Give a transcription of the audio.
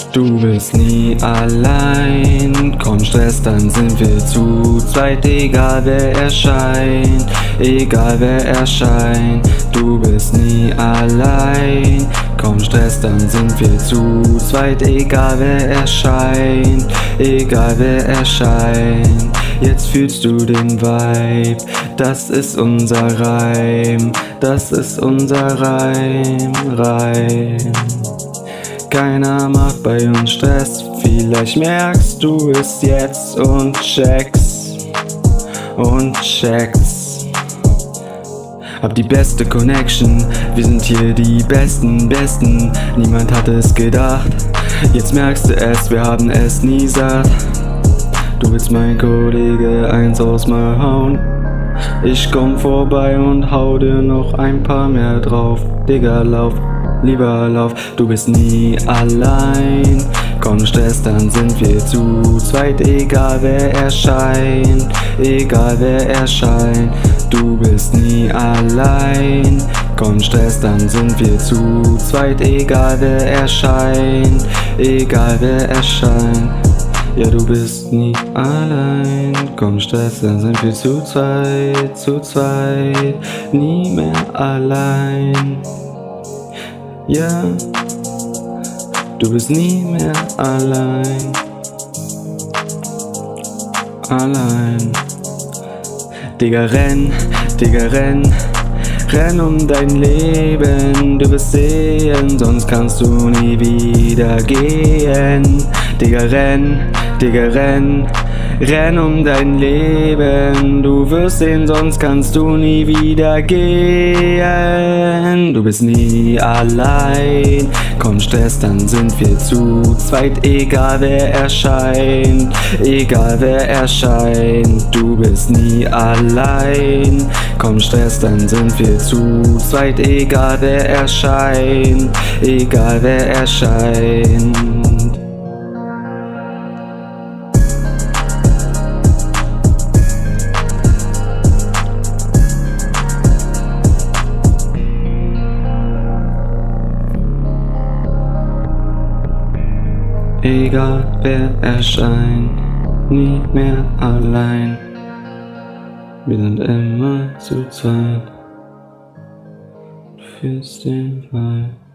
Du bist nie allein, komm Stress, dann sind wir zu zweit, egal wer erscheint, egal wer erscheint. Du bist nie allein, komm Stress, dann sind wir zu zweit, egal wer erscheint, egal wer erscheint. Jetzt fühlst du den Vibe, das ist unser Reim, das ist unser Reim. Keiner macht bei uns Stress, vielleicht merkst du es jetzt und checkst. Hab die beste Connection, wir sind hier die Besten, niemand hat es gedacht. Jetzt merkst du es, wir haben es nie satt. Du willst mein Kollege eins aus mal hauen. Ich komm vorbei und hau dir noch ein paar mehr drauf. Digga, lauf, lieber lauf, du bist nie allein. Komm Stress, dann sind wir zu zweit, egal wer erscheint, egal wer erscheint. Du bist nie allein. Komm Stress, dann sind wir zu zweit, egal wer erscheint, egal wer erscheint. Ja, du bist nie allein. Komm Stress, dann sind wir zu zweit, nie mehr allein. Ja, du bist nie mehr allein. Digga, renn, renn um dein Leben. Du wirst sehen, sonst kannst du nie wieder gehen. Digga, renn um dein Leben. Du wirst sehen, sonst kannst du nie wieder gehen. Du bist nie allein. Komm Stress, dann sind wir zu zweit, egal wer erscheint, egal wer erscheint. Du bist nie allein. Komm Stress, dann sind wir zu zweit, egal wer erscheint, egal wer erscheint. Egal wer erscheint, nie mehr allein. Wir sind immer zu zweit. Du fühlst den Vibe.